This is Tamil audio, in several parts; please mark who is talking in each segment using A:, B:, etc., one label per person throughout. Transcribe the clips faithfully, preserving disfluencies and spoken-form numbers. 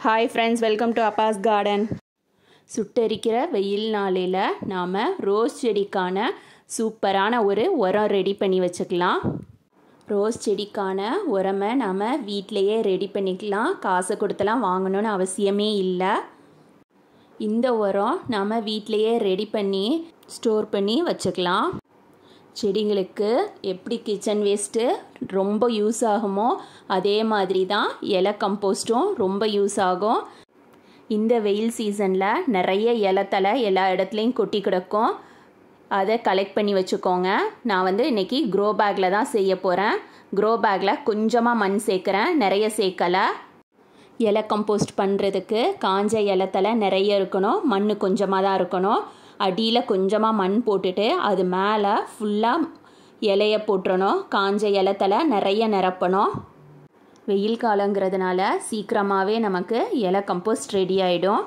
A: Hi friends, welcome to Abbas garden. சுட்டரிக்கிற வெயில் நாளில் நாம் ரோஸ் செடிக்கான சூப்பரான ஒரு உரம் ரெடி பண்ணி வச்சுக்கலாம். ரோஸ் செடிக்கான உரமை நாம் வீட்டிலையே ரெடி பண்ணிக்கலாம். காசை கொடுத்தலாம் வாங்கணும்னு அவசியமே இல்லை. இந்த உரம் நாம் வீட்டிலையே ரெடி பண்ணி ஸ்டோர் பண்ணி வச்சுக்கலாம். செடிங்களுக்கு எப்படி கிச்சன் வேஸ்ட்டு ரொம்ப யூஸ் ஆகுமோ அதே மாதிரி தான் இலை கம்போஸ்ட்டும் ரொம்ப யூஸ் ஆகும். இந்த வெயில் சீசனில் நிறைய இலைத்தலை எல்லா இடத்துலையும் கொட்டி கிடக்கும். அதை கலெக்ட் பண்ணி வச்சுக்கோங்க. நான் வந்து இன்றைக்கி க்ரோ பேக்கில் தான் செய்ய போகிறேன். க்ரோ பேக்கில் கொஞ்சமாக மண் சேர்க்குறேன், நிறைய சேர்க்கலை. இலை கம்போஸ்ட் பண்ணுறதுக்கு காஞ்ச இலைத்தலை நிறைய இருக்கணும், மண் கொஞ்சமாக தான் இருக்கணும். அடியில் கொஞ்சமாக மண் போட்டுட்டு அது மேலே ஃபுல்லாக இலையை போட்டுறணும். காஞ்ச இலைத்தலை நிறைய நிரப்பணும். வெயில் காலங்கிறதுனால சீக்கிரமாகவே நமக்கு இலை கம்போஸ்ட் ரெடி ஆகிடும்.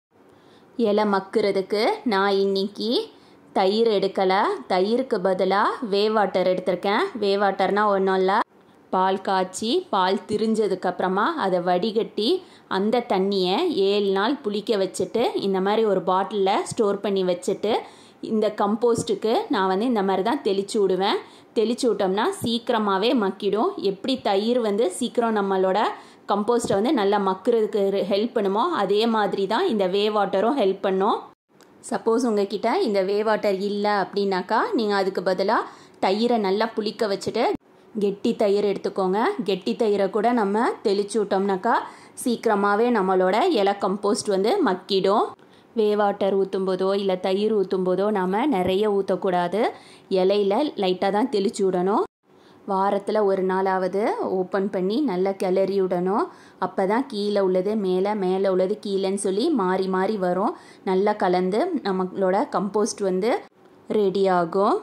A: இலை மக்கிறதுக்கு நான் இன்றைக்கி தயிர் எடுக்கலை. தயிருக்கு பதிலாக வே வாட்டர் எடுத்திருக்கேன். வே வாட்டர்னால் ஒன்றும் இல்லை, பால் காய்ச்சி பால் திரிஞ்சதுக்கப்புறமா அதை வடிகட்டி அந்த தண்ணியை ஏழு நாள் புளிக்க வச்சுட்டு இந்த மாதிரி ஒரு பாட்டிலில் ஸ்டோர் பண்ணி வச்சுட்டு இந்த கம்போஸ்ட்டுக்கு நான் வந்து இந்த மாதிரி தான் தெளித்து விடுவேன். தெளித்து விட்டோம்னா சீக்கிரமாகவே மக்கிடும். எப்படி தயிர் வந்து சீக்கிரம் நம்மளோட கம்போஸ்ட்டை வந்து நல்லா மக்கிறதுக்கு ஹெல்ப் பண்ணுமோ அதே மாதிரி தான் இந்த வே வாட்டரும் ஹெல்ப் பண்ணும். சப்போஸ் உங்ககிட்ட இந்த வே வாட்டர் இல்லை அப்படின்னாக்கா நீங்கள் அதுக்கு பதிலாக தயிரை நல்லா புளிக்க வச்சுட்டு கெட்டி தயிர் எடுத்துக்கோங்க. கெட்டி தயிரை கூட நம்ம தெளித்து விட்டோம்னாக்கா சீக்கிரமாகவே நம்மளோட இலை கம்போஸ்ட் வந்து மக்கிடும். வே வாட்டர் ஊற்றும் போதோ இல்லை தயிர் ஊற்றும் போதோ நாம் நிறைய ஊற்றக்கூடாது. இலையில் லைட்டாக தான் தெளித்து விடணும். வாரத்தில் ஒரு நாளாவது ஓப்பன் பண்ணி நல்லா கிளறி விடணும். அப்போ தான் கீழே உள்ளது மேலே, மேலே உள்ளது கீழேன்னு சொல்லி மாறி மாறி வரும். நல்லா கலந்து நம்மளோட கம்போஸ்ட் வந்து ரெடி ஆகும்.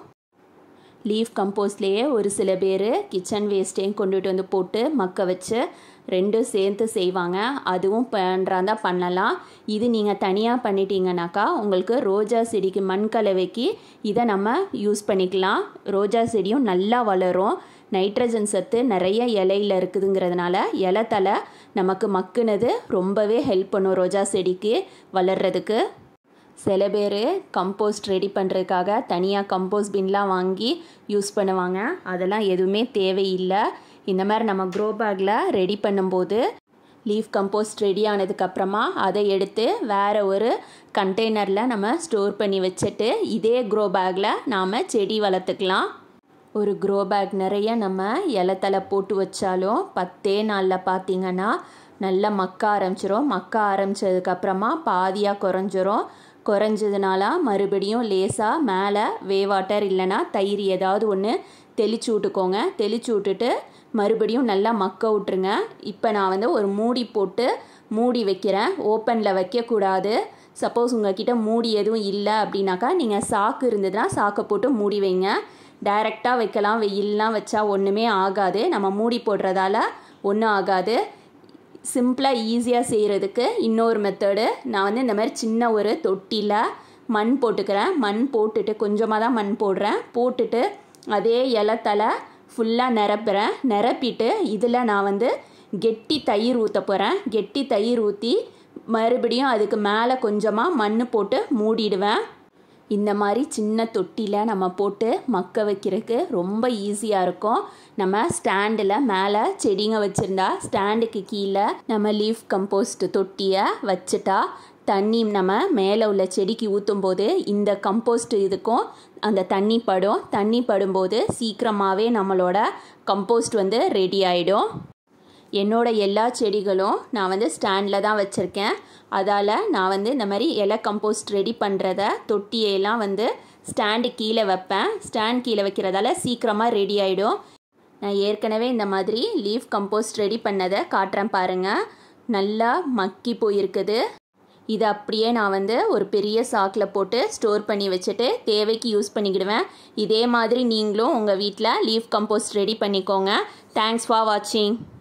A: லீஃப் கம்போஸ்ட்லேயே ஒரு சில பேர் கிச்சன் வேஸ்ட்டையும் கொண்டுட்டு வந்து போட்டு மக்க வச்சு ரெண்டும் சேர்த்து செய்வாங்க. அதுவும் பண்ணுறாந்தா பண்ணலாம். இது நீங்கள் தனியாக பண்ணிட்டீங்கன்னாக்கா உங்களுக்கு ரோஜா செடிக்கு மண் கலவைக்கு இதை நம்ம யூஸ் பண்ணிக்கலாம். ரோஜா செடியும் நல்லா வளரும். நைட்ரஜன் சத்து நிறைய இலையில் இருக்குதுங்கிறதுனால இலைத்தலை நமக்கு மக்குனது ரொம்பவே ஹெல்ப் பண்ணும் ரோஜா செடிக்கு வளர்கிறதுக்கு. சில பேர் கம்போஸ்ட் ரெடி பண்ணுறதுக்காக தனியாக கம்போஸ்ட் பின்லாம் வாங்கி யூஸ் பண்ணுவாங்க. அதெல்லாம் எதுவுமே தேவையில்லை. இந்த மாதிரி நம்ம க்ரோ பேக்கில் ரெடி பண்ணும்போது லீஃப் கம்போஸ்ட் ரெடி ஆனதுக்கப்புறமா அதை எடுத்து வேறு ஒரு கண்டெய்னரில் நம்ம ஸ்டோர் பண்ணி வச்சுட்டு இதே க்ரோ பேக்கில் நாம் செடி வளர்த்துக்கலாம். ஒரு க்ரோ பேக் நிறைய நம்ம இலைத்தலை போட்டு வச்சாலும் பத்தே நாளில் பார்த்திங்கன்னா நல்லா மக்க ஆரம்பிச்சிரும். மக்க ஆரம்பித்ததுக்கப்புறமா பாதியாக குறைஞ்சிரும். குறைஞ்சதுனால மறுபடியும் லேசாக மேலே வே வாட்டர் இல்லைன்னா தயிர் ஏதாவது ஒன்று தெளித்து விட்டுக்கோங்க. தெளித்து விட்டுட்டு மறுபடியும் நல்லா மக்க விட்ருங்க. இப்போ நான் வந்து ஒரு மூடி போட்டு மூடி வைக்கிறேன். ஓப்பனில் வைக்கக்கூடாது. சப்போஸ் உங்கள் கிட்டே மூடி எதுவும் இல்லை அப்படின்னாக்கா நீங்கள் சாக்கு இருந்ததுன்னா சாக்கை போட்டு மூடி வைங்க. டைரெக்டாக வைக்கலாம். வெயிலெலாம் வச்சா ஒன்றுமே ஆகாது. நம்ம மூடி போடுறதால ஒன்றும் ஆகாது. சிம்பிளாக ஈஸியாக செய்கிறதுக்கு இன்னொரு மெத்தடு, நான் வந்து இந்த மாதிரி சின்ன ஒரு தொட்டியில் மண் போட்டுக்கிறேன். மண் போட்டுட்டு கொஞ்சமாக தான் மண் போடுறேன். போட்டுட்டு அதே இலைத்தலை ஃபுல்லாக நிரப்புறேன். நிரப்பிட்டு இதில் நான் வந்து கெட்டி தயிர் ஊற்ற போகிறேன். கெட்டி தயிர் ஊற்றி மறுபடியும் அதுக்கு மேலே கொஞ்சமாக மண் போட்டு மூடிடுவேன். இந்த மாதிரி சின்ன தொட்டியில் நம்ம போட்டு மக்க வைக்கிறதுக்கு ரொம்ப ஈஸியாக இருக்கும். நம்ம ஸ்டாண்டில் மேலே செடிங்க வச்சுருந்தா ஸ்டாண்டுக்கு கீழே நம்ம லீஃப் கம்போஸ்ட் தொட்டியை வச்சுட்டா தண்ணி நம்ம மேலே உள்ள செடிக்கு ஊற்றும் போது இந்த கம்போஸ்ட் இதுக்கும் அந்த தண்ணி படும். தண்ணி படும்போது சீக்கிரமாகவே நம்மளோட கம்போஸ்ட் வந்து ரெடி ஆகிடும். என்னோடய எல்லா செடிகளும் நான் வந்து ஸ்டாண்டில் தான் வச்சுருக்கேன். அதால் நான் வந்து இந்த மாதிரி இலை கம்போஸ்ட் ரெடி பண்ணுறத தொட்டியெல்லாம் வந்து ஸ்டாண்டு கீழே வைப்பேன். ஸ்டாண்ட் கீழே வைக்கிறதால சீக்கிரமாக ரெடி ஆகிடும். நான் ஏற்கனவே இந்த மாதிரி லீஃப் கம்போஸ்ட் ரெடி பண்ணதை காட்டுறேன் பாருங்கள். நல்லா மக்கி போயிருக்குது. இதை அப்படியே நான் வந்து ஒரு பெரிய சாக்கில் போட்டு ஸ்டோர் பண்ணி வச்சுட்டு தேவைக்கு யூஸ் பண்ணிக்கிடுவேன். இதே மாதிரி நீங்களும் உங்கள் வீட்டில் லீஃப் கம்போஸ்ட் ரெடி பண்ணிக்கோங்க. தேங்க்ஸ் ஃபார் வாட்சிங்.